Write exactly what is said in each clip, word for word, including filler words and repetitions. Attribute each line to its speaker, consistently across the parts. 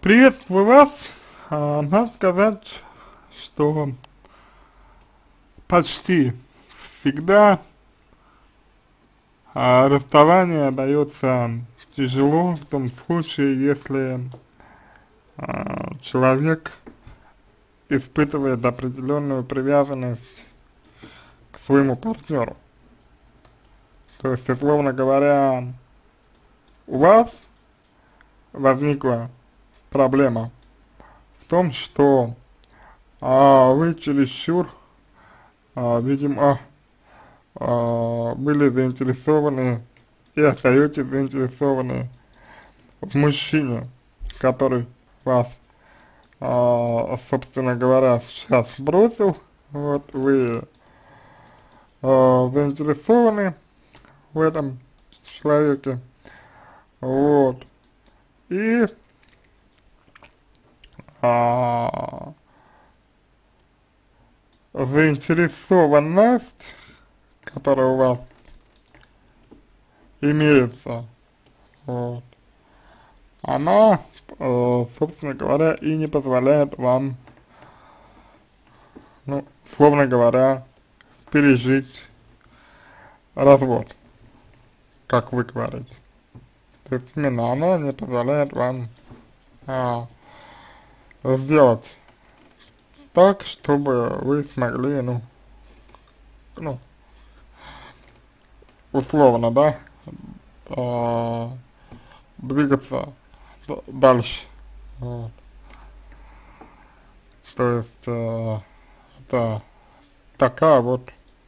Speaker 1: Приветствую вас. А, надо сказать, что почти всегда а, расставание дается тяжело в том случае, если а, человек испытывает определенную привязанность к своему партнеру. То есть, условно говоря, у вас возникла проблема в том, что а, вы чересчур, а, видимо, а, были заинтересованы и остаетесь заинтересованы в мужчине, который вас, а, собственно говоря, сейчас бросил. Вот вы а, заинтересованы в этом человеке, вот, и а, заинтересованность, которая у вас имеется, вот, она, э, собственно говоря, и не позволяет вам, ну, словно говоря, пережить развод, как вы говорите. То есть именно она не позволяет вам а, сделать так, чтобы вы смогли, ну, ну, условно, да, а, двигаться дальше. Вот. То есть э, это такая вот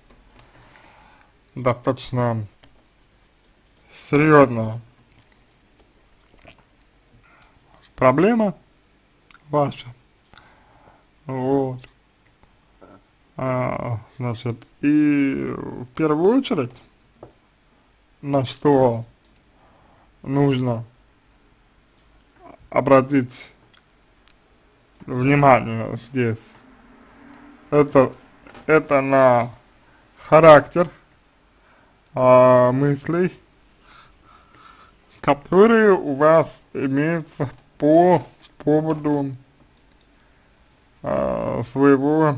Speaker 1: достаточно серьезная проблема ваша. Вот. А, значит, и в первую очередь, на что нужно обратить внимание здесь, это, это на характер а, мыслей, которые у вас имеются по поводу а, своего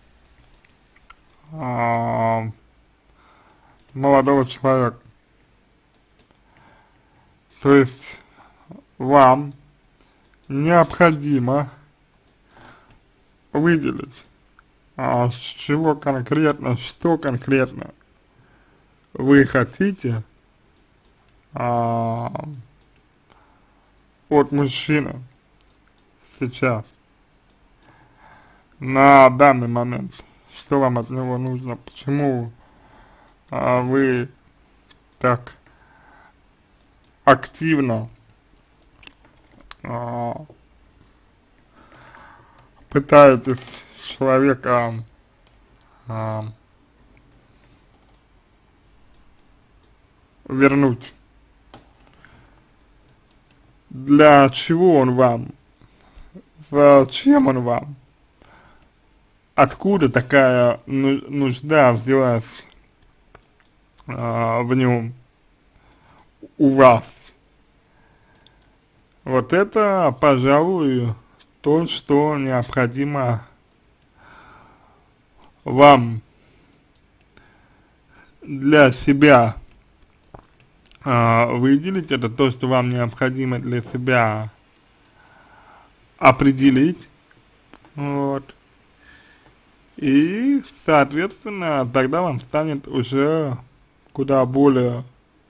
Speaker 1: а, молодого человека. То есть вам необходимо выделить, а, с чего конкретно, что конкретно вы хотите а, от мужчины сейчас, на данный момент, что вам от него нужно, почему а, вы так активно а, пытаетесь человека а, вернуть. Для чего он вам? Зачем он вам? Откуда такая нужда взялась а, в нем у вас? Вот это, пожалуй, то, что необходимо вам для себя а, выделить, это то, что вам необходимо для себя определить, вот, и, соответственно, тогда вам станет уже куда более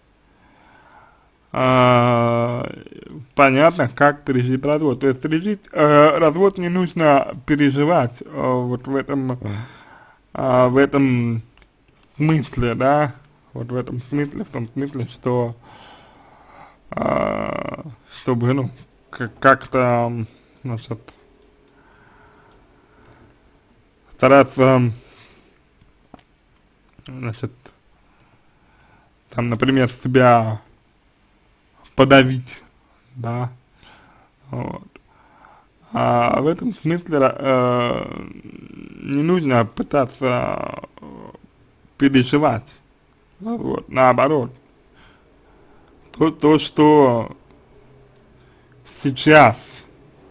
Speaker 1: а, понятно, как пережить развод. То есть пережить э, развод не нужно переживать э, вот в этом, э, в этом смысле, да, вот в этом смысле, в том смысле, что э, чтобы, ну, как-то, значит, стараться, значит, там, например, себя подавить, да, вот. А в этом смысле э, не нужно пытаться переживать, вот, наоборот. То, то, что сейчас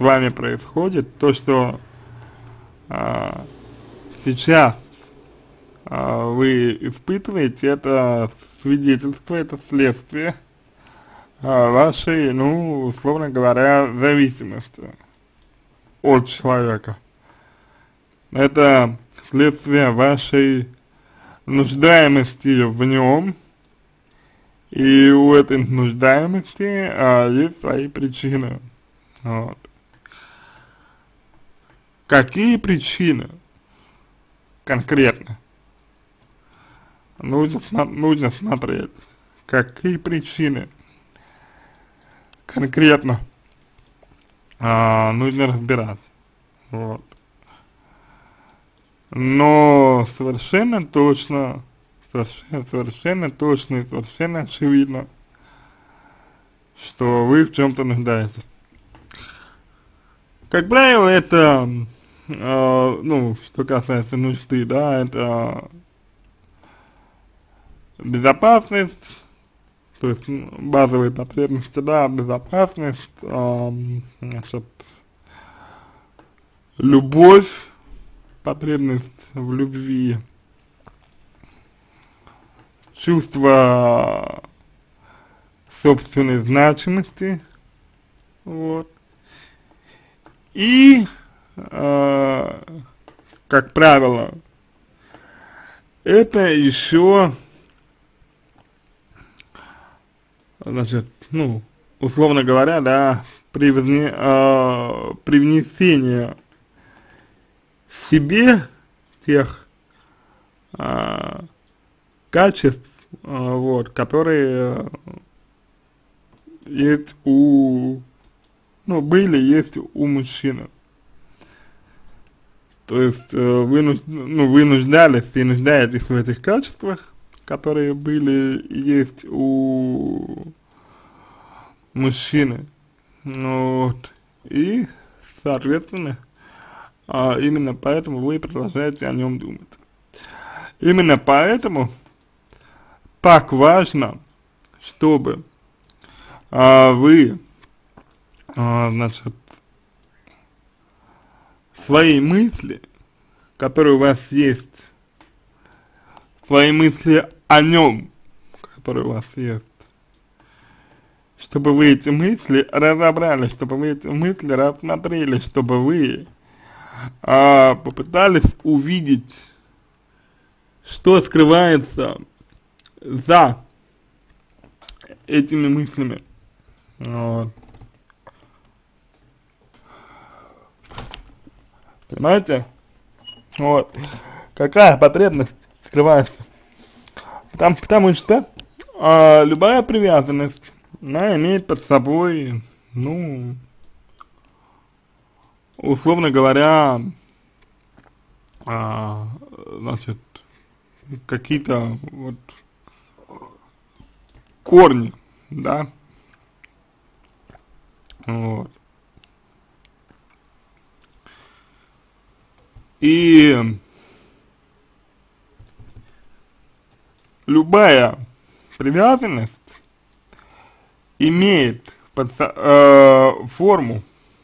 Speaker 1: вами происходит, то, что а, сейчас а, вы испытываете, это свидетельство, это следствие а, вашей, ну, условно говоря, зависимости от человека. Это следствие вашей нуждаемости в нем, и у этой нуждаемости а, есть свои причины. Вот. Какие причины конкретно? Нужно, нужно смотреть, какие причины конкретно а, нужно разбирать. Вот. Но совершенно точно, совершенно, совершенно точно и совершенно очевидно, что вы в чем-то нуждаетесь. Как правило, это, э, ну, что касается нужды, да, это безопасность, то есть базовые потребности, да, безопасность, э, значит, любовь, потребность в любви, чувство собственной значимости, вот, и, э, как правило, это еще, значит, ну, условно говоря, да, при, вне, э, при внесении себе тех а, качеств, а, вот, которые есть у, ну, были, есть у мужчины. То есть э, вы, ну, вы нуждались и нуждаетесь в этих качествах, которые были и есть у мужчины. Ну, вот, и, соответственно, А именно поэтому вы продолжаете о нем думать. Именно поэтому так важно, чтобы а, вы, а, значит, свои мысли, которые у вас есть, свои мысли о нем, которые у вас есть, чтобы вы эти мысли разобрали, чтобы вы эти мысли рассмотрели, чтобы вы а, попытались увидеть, что скрывается за этими мыслями. Вот. Понимаете? Вот. Какая потребность скрывается? Потому, потому что а, любая привязанность, она имеет под собой, ну, условно говоря, а, значит, какие-то вот корни, да, вот. И любая привязанность имеет под, э, форму.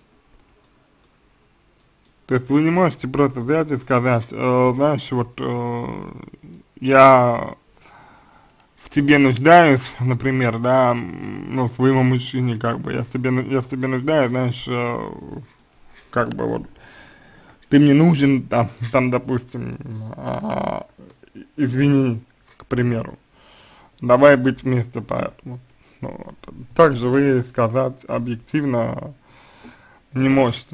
Speaker 1: То есть вы не можете просто взять и сказать, э, знаешь, вот э, я в тебе нуждаюсь, например, да, ну, своему мужчине, как бы, я в тебе, я в тебе нуждаюсь, знаешь, э, как бы вот, ты мне нужен, там, там допустим, э, извини, к примеру, давай быть вместе, поэтому. Ну, вот. Также вы сказать объективно не можете.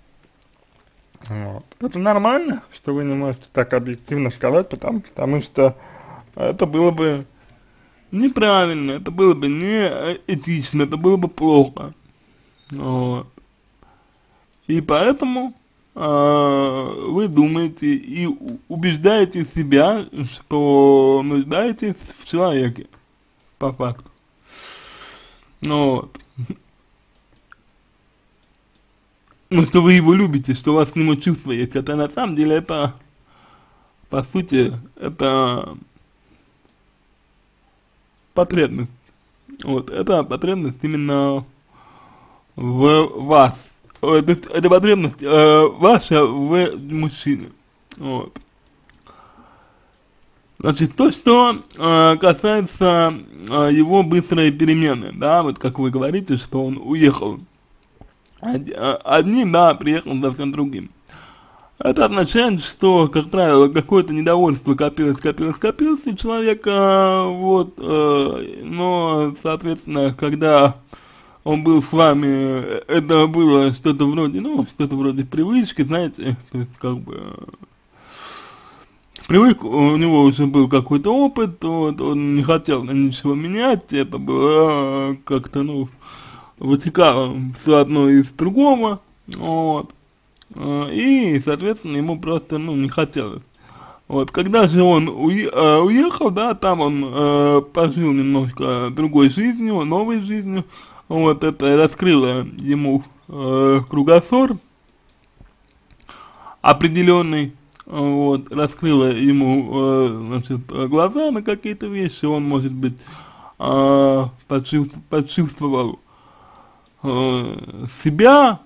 Speaker 1: Вот. Это нормально, что вы не можете так объективно сказать, потому, потому что это было бы неправильно, это было бы не этично, это было бы плохо. Вот. И поэтому э, вы думаете и убеждаете себя, что нуждаетесь в человеке, по факту. Ну вот. Ну, что вы его любите, что у вас к нему чувства есть, это на самом деле, это, по сути, это потребность. Вот, это потребность именно в вас, Э, то есть это потребность э, ваша в мужчине. Вот. Значит, то, что э, касается э, его быстрой перемены, да, вот как вы говорите, что он уехал од, э, одним, да, приехал совсем другим. Это означает, что, как правило, какое-то недовольство копилось, копилось, копилось у человека, вот, э, но, соответственно, когда он был с вами, это было что-то вроде, ну, что-то вроде привычки, знаете, то есть, как бы, привык, у него уже был какой-то опыт, вот, он не хотел ничего менять, это было как-то, ну, вытекало все одно из другого, вот, и, соответственно, ему просто, ну, не хотелось. Вот, когда же он уе э, уехал, да, там он э, пожил немножко другой жизнью, новой жизнью, вот, это раскрыло ему э, кругозор определенный, вот, раскрыло ему, э, значит, глаза на какие-то вещи, он, может быть, э, почувств почувствовал э, себя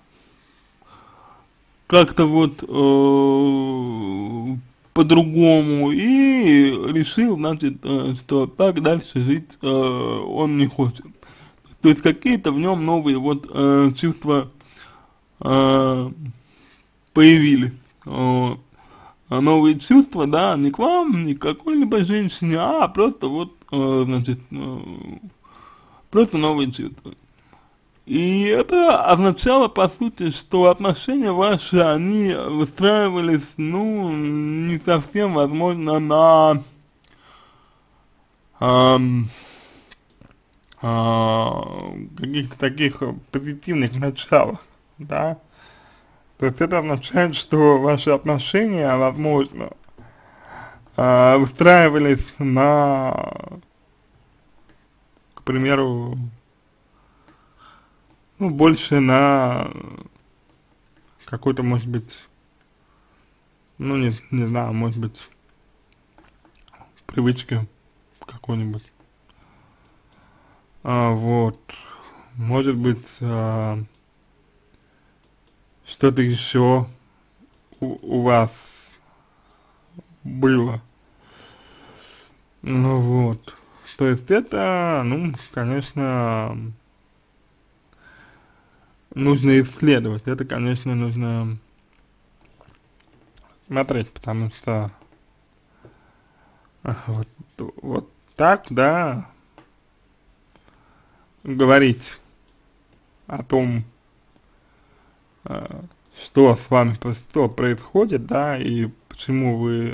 Speaker 1: как-то вот э, по-другому и решил, значит, э, что так дальше жить э, он не хочет. То есть какие-то в нем новые вот э, чувства э, появились. Вот. А новые чувства, да, не к вам, не к какой-либо женщине, а просто вот, э, значит, э, просто новые чувства. И это означало, по сути, что отношения ваши, они выстраивались, ну, не совсем, возможно, на эм, э, каких-то таких позитивных началах, да. То есть это означает, что ваши отношения, возможно, э, выстраивались на, к примеру, ну, больше на какой-то, может быть, ну, не, не знаю, может быть, привычке какой-нибудь. А, вот. Может быть, а, что-то еще у, у вас было. Ну вот. То есть это, ну, конечно, нужно исследовать. Это, конечно, нужно смотреть, потому что а, вот, вот так, да, говорить о том, а, что с вами, что происходит, да, и почему вы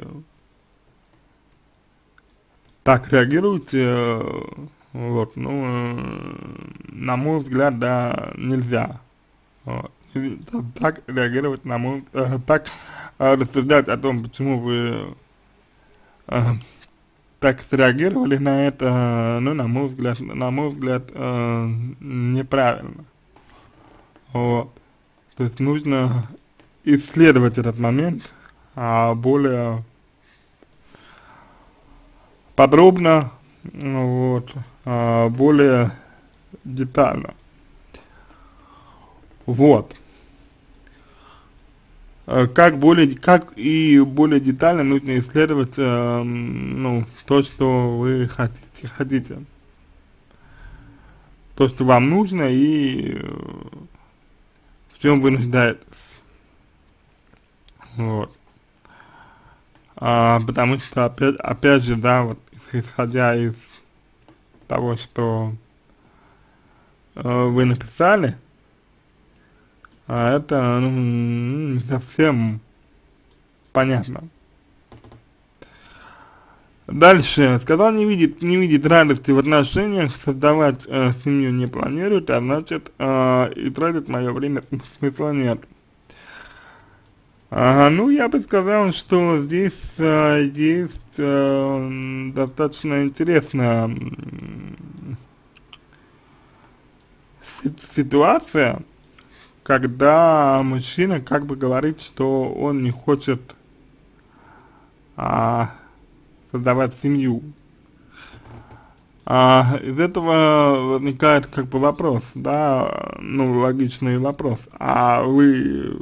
Speaker 1: так реагируете, э, вот, ну, э, на мой взгляд, да, нельзя. Вот. И так реагировать на мой, э, так э, рассуждать о том, почему вы э, так среагировали на это, ну, на мой взгляд, на мой взгляд, э, неправильно. Вот. То есть нужно исследовать этот момент а, более подробно, ну, вот, а, более детально. Вот. Как более, как и более детально нужно исследовать, э, ну, то, что вы хотите, хотите. То, что вам нужно и э, в чем вы нуждаетесь. Вот. А, потому что, опять, опять же, да, вот, исходя из того, что э, вы написали, а это, ну, не совсем понятно. Дальше. Сказал, не видит, не видит радости в отношениях, создавать э, семью не планирует, а значит, э, и тратит мое время, смысла нет. Ага, ну, я бы сказал, что здесь э, есть э, достаточно интересная э, ситуация, когда мужчина как бы говорит, что он не хочет а, создавать семью. А, из этого возникает как бы вопрос, да, ну, логичный вопрос, а вы,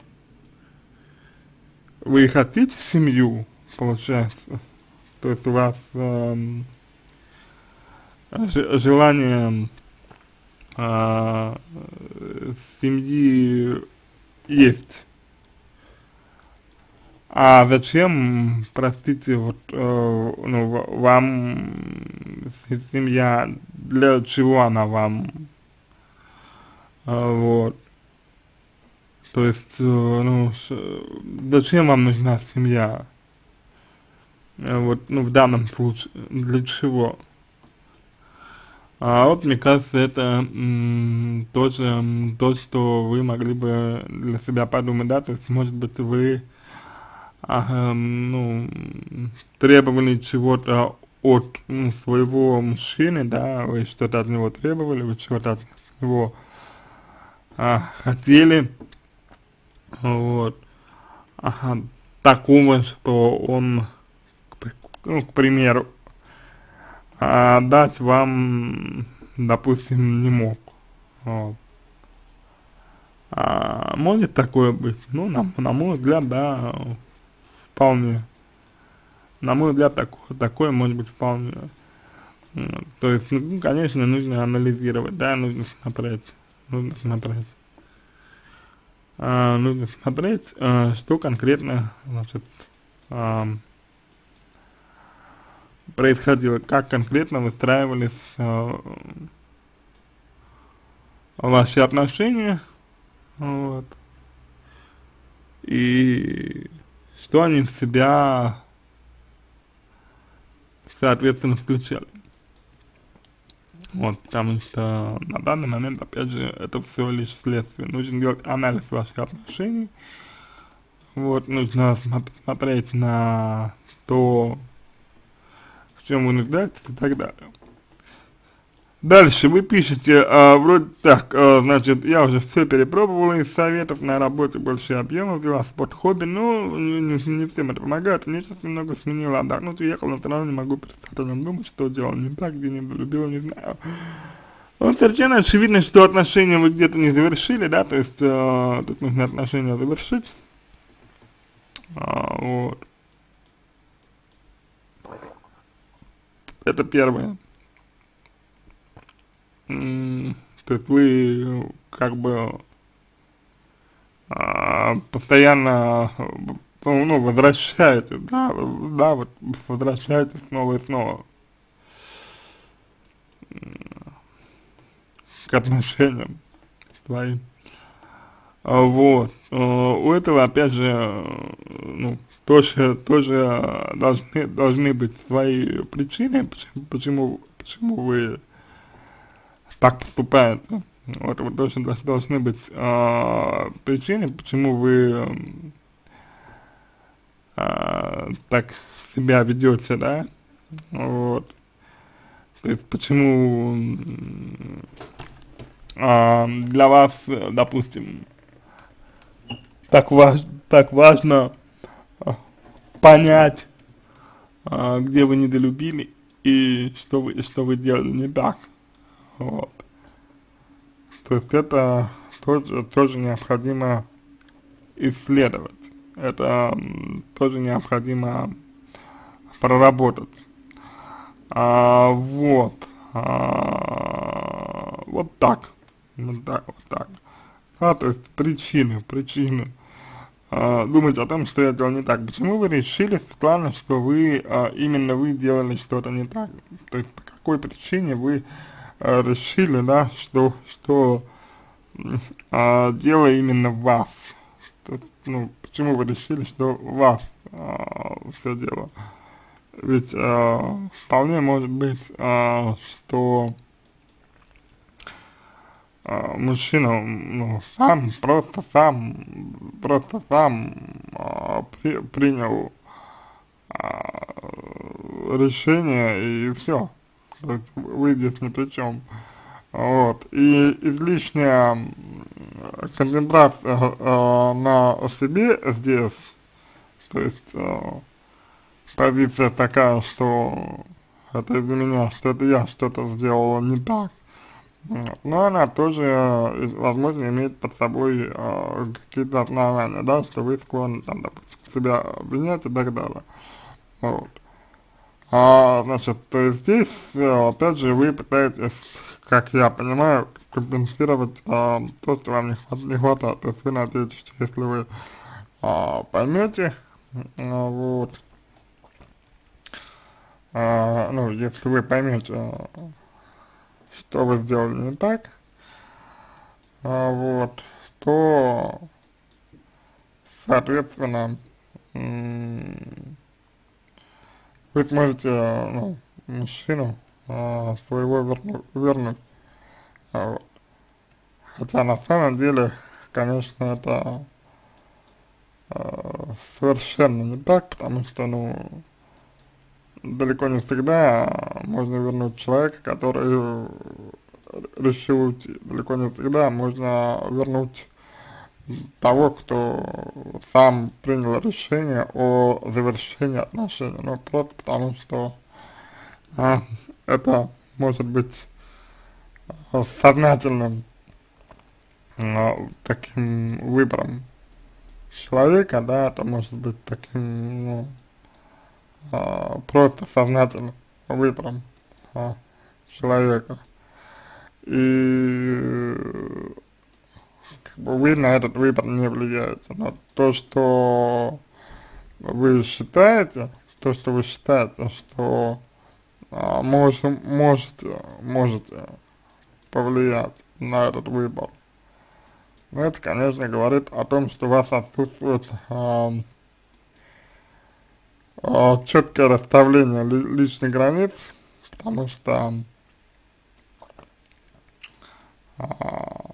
Speaker 1: вы хотите семью, получается? То есть у вас эм, ж- желание а, э, семьи есть. А зачем, простите, вот, э, ну, в- вам с- семья, для чего она вам, А, вот, то есть, э, ну, ш- зачем вам нужна семья, Э, вот, ну, в данном случае, для чего? А вот, мне кажется, это м, тоже м, то, что вы могли бы для себя подумать, да, то есть, может быть, вы ага, ну, требовали чего-то от ну, своего мужчины, да, вы что-то от него требовали, вы чего-то от него а, хотели, вот, ага, такого, что он, к, при- ну, к примеру, а, дать вам, допустим, не мог, вот. А, может такое быть? Ну, на, на мой взгляд, да, вполне. На мой взгляд, такое, такое может быть вполне. М, То есть, ну, конечно, нужно анализировать, да, нужно смотреть, нужно смотреть, а, нужно смотреть, а, что конкретно, значит, ам, происходило, как конкретно выстраивались а, ваши отношения, вот, и что они в себя, соответственно, включали. Вот, потому что на данный момент, опять же, это всего лишь следствие. Нужно делать анализ ваших отношений, вот, нужно смо- смотреть на то, в чем вы нуждаетесь и так далее. Дальше вы пишете, а, вроде так, а, значит, я уже все перепробовала из советов, на работе больше объемов, взяла спорт хобби, но не, не- не всем это помогает, мне сейчас немного сменила, отдохнуть, уехал, но все равно не могу перестать о нем думать, что делал не так, где не любил, не знаю. Ну, совершенно очевидно, что отношения вы где-то не завершили, да, то есть э, тут нужно отношения завершить, а, вот, это первое. М, То есть вы э, как бы а, постоянно, э, ну, ну, возвращаетесь, да, да, вот возвращаетесь снова и снова к отношениям своим. А, вот, э, у этого, опять же, э, ну, тоже, тоже э, должны, должны быть свои причины, почему, почему, почему вы так поступаете. Вот, вот тоже дол- должны быть э, причины, почему вы м, э, так себя ведете, да, вот. То есть почему м, а, для вас, э, допустим, так, важ, так важно а, понять, а, где вы недолюбили и что вы, что вы делали не так, вот. То есть это тоже, тоже необходимо исследовать, это м, тоже необходимо проработать, а, вот, а, вот так, вот так, вот так. А, то есть причины, причины. А, думать о том, что я делал не так. Почему вы решили, Светлана, что вы, а, именно вы делали что-то не так? То есть по какой причине вы а, решили, да, что, что м, а, дело именно в вас? То есть, ну, почему вы решили, что в вас а, все дело? Ведь а, вполне может быть, а, что а, мужчина, ну, сам, просто сам, просто сам а, при, принял а, решение и все. То есть вы здесь ни при чем. Вот. И излишняя м, концентрация э, на себе здесь, то есть э, позиция такая, что это из-за меня, что это я что-то сделала не так. Вот. Но она тоже, э, возможно, имеет под собой э, какие-то основания, да, что вы склонны, там, допустим, себя обвинять и так далее. Вот. А, значит, то есть здесь, э, опять же, вы пытаетесь, как я понимаю, компенсировать а, то, что вам не, хват не хватает. То есть вы надеетесь, что если вы а, поймете, а, вот, а, ну, если вы поймете, а, что вы сделали не так, а, вот, то, соответственно, м, вы сможете, а, ну, мужчину а, своего верну вернуть. А, вот. Хотя на самом деле, конечно, это э, совершенно не так, потому что, ну, далеко не всегда можно вернуть человека, который решил уйти. Далеко не всегда можно вернуть того, кто сам принял решение о завершении отношений. Ну, просто потому что а, это может быть а, сознательным а, таким выбором человека, да, это может быть таким, ну, а, просто сознательным выбором а, человека. И как бы вы на этот выбор не влияете. Но то, что вы считаете, то, что вы считаете, что а, мож, можете, можете повлиять на этот выбор, ну, это, конечно, говорит о том, что у вас отсутствует а, а, четкое расставление ли, личных границ, потому что а,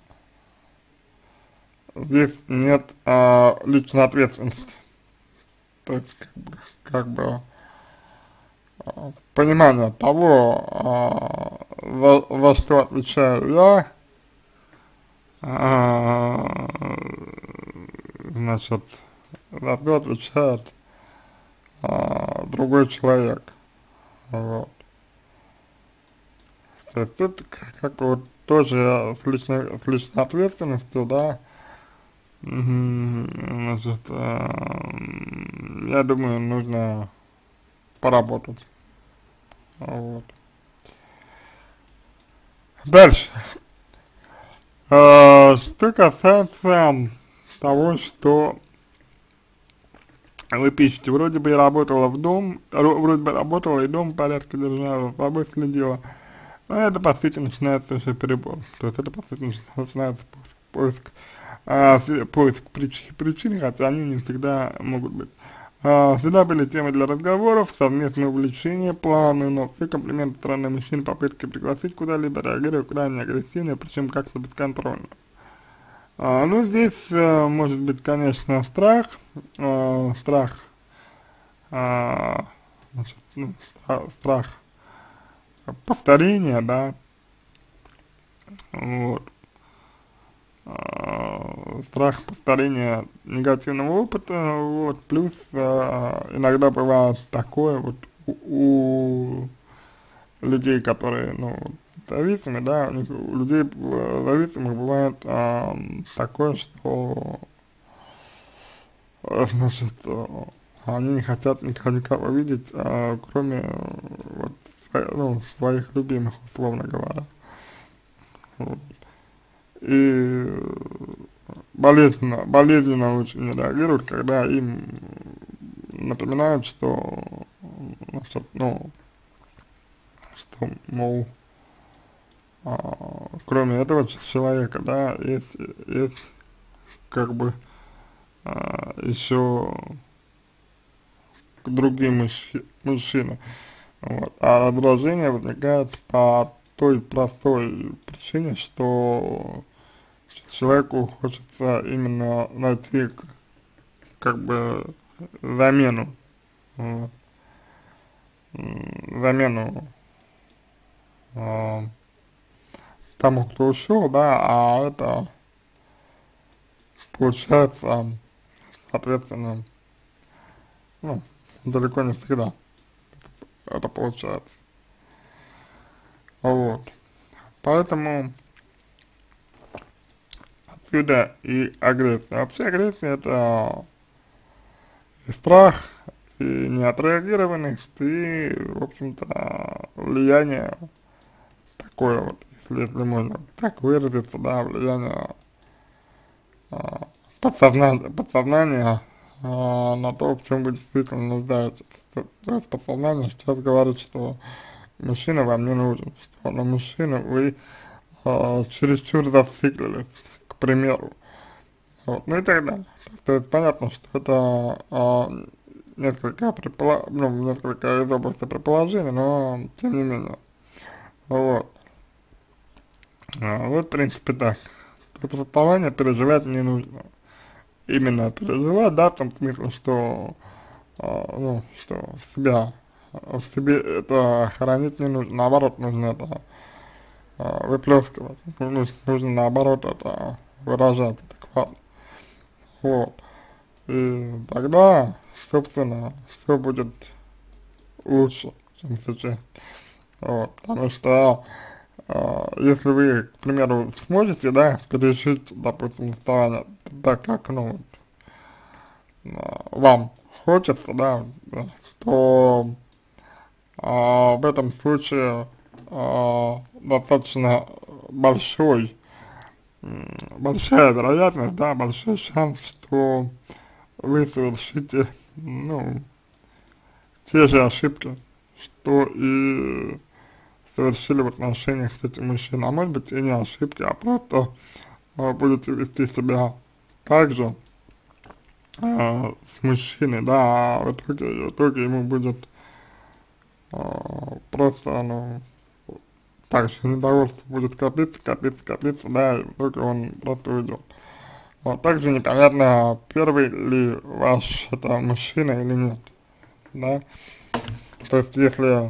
Speaker 1: здесь нет а, личной ответственности. То есть, как бы, как бы а, понимание того, а, во, во что отвечаю я, а, значит, за что отвечает а, другой человек. Вот. То есть тут как бы вот тоже с личной, с личной ответственностью, да, мгм, значит, а, я думаю, нужно поработать. Вот. Дальше. А, что касается того, что вы пишете, вроде бы я работала в дом, вроде бы работала и дом в порядке держала, за собой следила. Но это, по сути, начинается уже перебор. То есть это, по сути, начинается поиск, поиск, а, поиск причин, причин, хотя они не всегда могут быть. А, всегда были темы для разговоров, совместное увлечение, планы, но все комплименты стороны мужчин, попытки пригласить куда-либо, реагируя крайне агрессивно, причем как-то бесконтрольно. А, ну, здесь а, может быть, конечно, страх, а, страх, а, значит, ну, страх, страх повторения, да, вот, а, страх повторения негативного опыта, вот, плюс а, иногда бывает такое вот у, у людей, которые, ну, зависимы, да, у, них, у людей э, зависимых бывает а, такое, что, э, значит, э, они не хотят никого, никого видеть, а, кроме э, вот, сво- ну, своих любимых, условно говоря. Вот. И болезненно, болезненно очень реагируют, когда им напоминают, что, значит, ну, что, мол, а, кроме этого человека, да, есть, есть как бы а, еще другие мужчи, мужчины. Вот. А раздражение возникает по той простой причине, что человеку хочется именно найти как бы замену, вот, замену а, тому, кто ушел, да, а это получается, соответственно, ну, далеко не всегда это получается. Вот. Поэтому отсюда и агрессия. Вообще агрессия — это и страх, и неотреагированность, и, в общем-то, влияние такое вот, если, если можно так выразиться, да, влияние а, подсознания, подсознания а, на то, в чем вы действительно нуждаетесь. То, то есть подсознание сейчас говорит, что мужчина вам не нужен, что на мужчину вы а, чересчур зациклились, к примеру. Вот. Ну и так далее. То есть понятно, что это а, несколько, предполо... ну, несколько из области предположений, но тем не менее. Вот. А, вот, в принципе, так. Расставание переживать не нужно. Именно переживать, да, в том смысле, что, а, ну, что в себя, в себе это хранить не нужно, наоборот, нужно это а, выплескивать, ну, нужно наоборот это выражать адекватно. Вот. И тогда, собственно, все будет лучше, чем сейчас. Вот. Потому что а, если вы, к примеру, сможете, да, пережить, допустим, расставание так, как, ну, вот, а, вам хочется, да, да, то а, в этом случае а, достаточно большой, м, большая вероятность, да, большой шанс, что вы совершите, ну, те же ошибки, что и совершили в отношениях с этим мужчиной. А может быть и не ошибки, а просто а, будете вести себя так же а, с мужчиной, да, а в итоге, в итоге ему будет а, просто, ну, так же недовольство будет копиться, копиться, копиться, да, и в итоге он просто уйдет. Вот, также непонятно, первый ли ваш это мужчина или нет, да, то есть если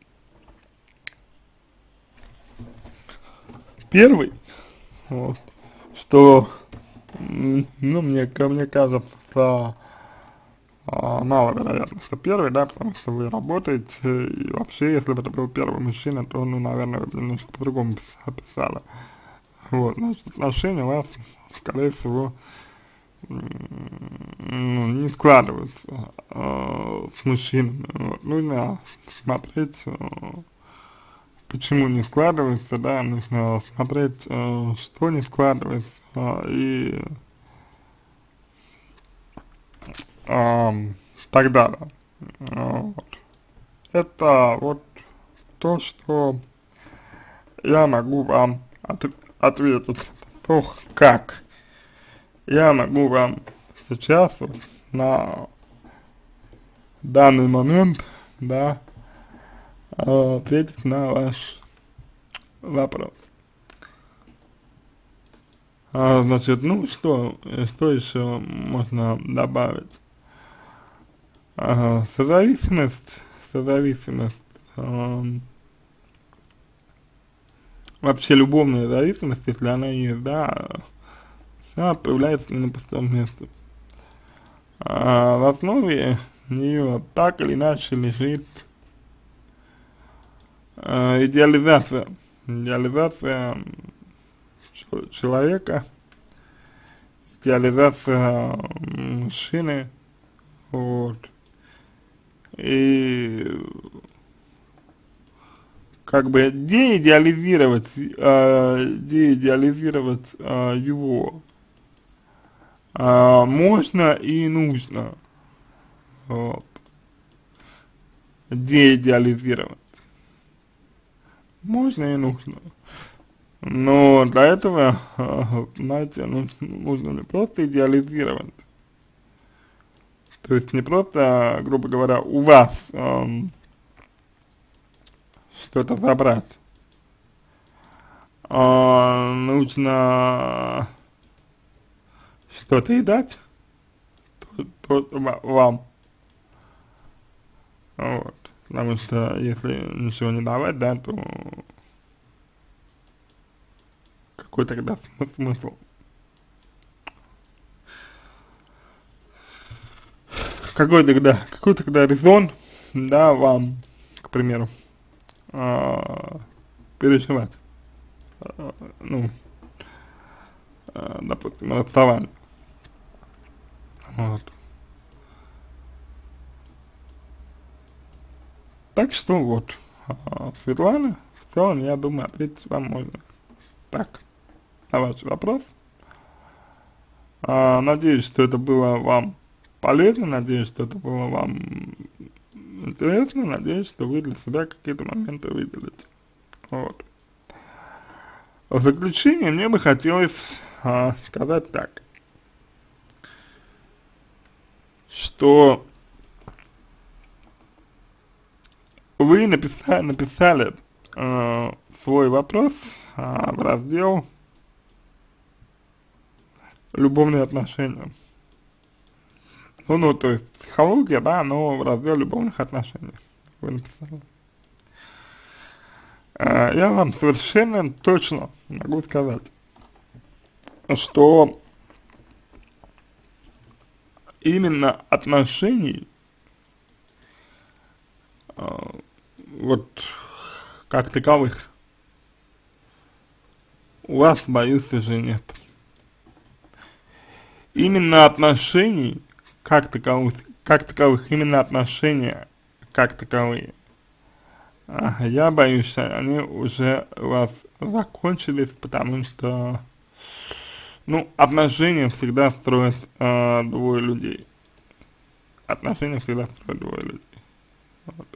Speaker 1: первый, вот, что, м, ну, мне, ко мне кажется, а, маловероятно, что первый, да, потому что вы работаете, и вообще, если бы это был первый мужчина, то, ну, наверное, вы бы немножко по-другому описали. Вот, значит, отношения у вас, скорее всего, ну, не складываются э, с мужчинами. Вот. Нужно смотреть, э, почему не складывается, да, нужно смотреть, э, что не складывается, э, и э, так далее. Вот. Это вот то, что я могу вам от ответить, то, как я могу вам сейчас вот на данный момент, да, э, ответить на ваш вопрос. А, значит, ну что, э, что еще можно добавить? Ага, созависимость, созависимость, эм, вообще любовная зависимость, если она есть, да, она появляется не на пустом месте. А в основе нее так или иначе лежит э, идеализация, идеализация чел- человека, идеализация мужчины, вот, и как бы деидеализировать, э, деидеализировать э, его э, можно и нужно, вот, деидеализировать можно и нужно. Но для этого, э, знаете, ну, нужно не просто идеализировать, то есть не просто, грубо говоря, у вас эм, что-то забрать, а нужно что-то и дать то, то ва- вам, вот, потому что если ничего не давать, да, то какой тогда см- смысл? Какой тогда, какой тогда резон, да, вам, к примеру, а, переживать, э, ну, э, допустим, расставание. Вот. Так что вот, э, Светлана, в целом, я думаю, ответить вам можно так на ваш вопрос. А, надеюсь, что это было вам полезно, надеюсь, что это было вам интересно, надеюсь, что вы для себя какие-то моменты выделите. Вот. В заключение мне бы хотелось а, сказать так, что вы написали, написали э, свой вопрос э, в раздел «Любовные отношения». Ну, ну, то есть психология, да, но в раздел любовных отношений вы написали. Э, я вам совершенно точно могу сказать, что именно отношений э, вот как таковых у вас, боюсь, уже нет. Именно отношений как таковых, как таковых, именно отношения как таковые, а, я боюсь, что они уже у вас закончились, потому что, ну, отношения всегда строят э, двое людей. Отношения всегда строят двое людей. Вот.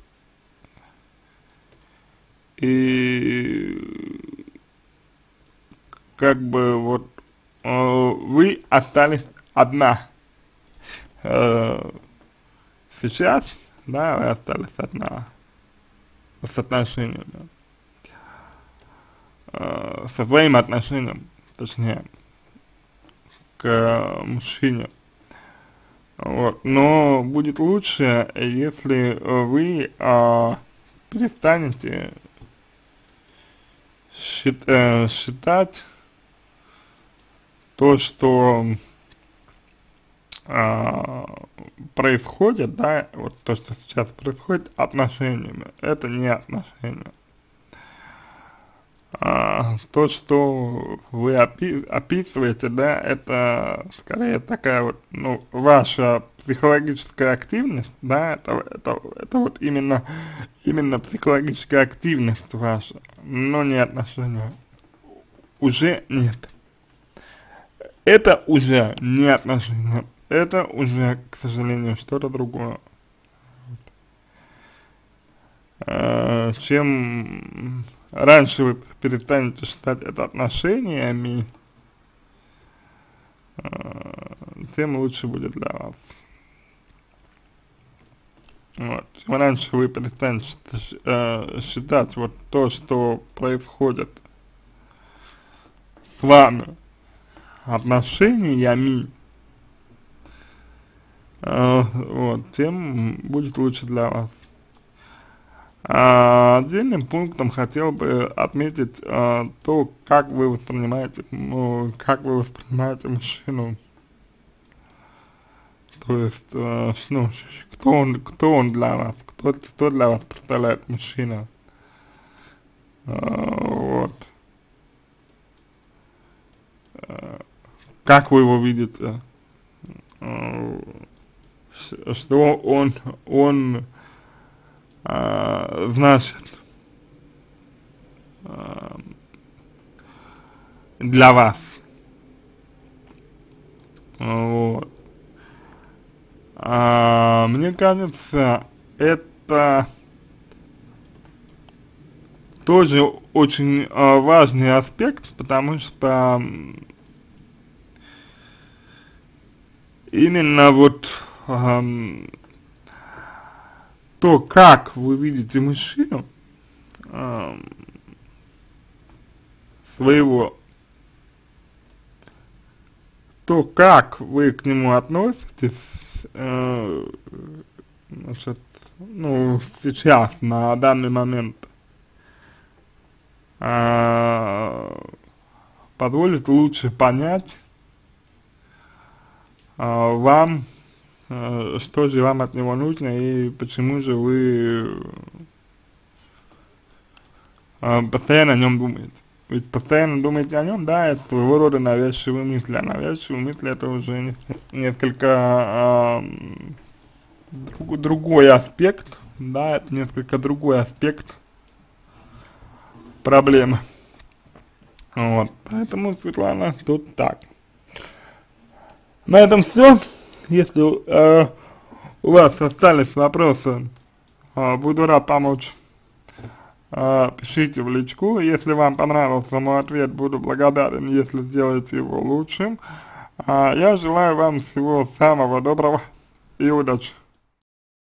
Speaker 1: И как бы вот э, вы остались одна. Э, сейчас, да, вы остались одна с отношениями, э, со своим отношением, точнее, к мужчине. Вот. Но будет лучше, если вы э, перестанете счит, э, считать то, что э, происходит, да, вот то, что сейчас происходит, отношениями. Это не отношения. А, то, что вы опи описываете, да, это скорее такая вот, ну, ваша психологическая активность, да, это, это, это вот именно, именно психологическая активность ваша, но не отношения. Уже нет. Это уже не отношения, это уже, к сожалению, что-то другое. А, чем раньше вы перестанете считать это отношениями, э, тем лучше будет для вас. Вот. Чем раньше вы перестанете э, считать вот то, что происходит с вами отношениями, э, вот, тем будет лучше для вас. А, отдельным пунктом хотел бы отметить а, то, как вы воспринимаете, ну, как вы воспринимаете мужчину. То есть, а, ну, кто он, кто он для вас, кто, кто для вас представляет мужчина. А, вот. А, как вы его видите, а, что он, он а, значит а, для вас. Вот. А, мне кажется, это тоже очень а, важный аспект, потому что именно вот а, то, как вы видите мужчину, а, своего, то, как вы к нему относитесь, э, значит, ну, сейчас, на данный момент, э, позволит лучше понять э, вам, э, что же вам от него нужно и почему же вы э, постоянно о нем думаете. Ведь постоянно думаете о нем, да, это своего рода навязчивые мысли, а навязчивые мысли это уже не, несколько э, друг, другой аспект, да, это несколько другой аспект проблемы. Вот, поэтому, Светлана, тут так. На этом все. Если э, у вас остались вопросы, э, буду рад помочь. Э, пишите в личку. Если вам понравился мой ответ, буду благодарен, если сделаете его лучшим. Э, я желаю вам всего самого доброго и удачи.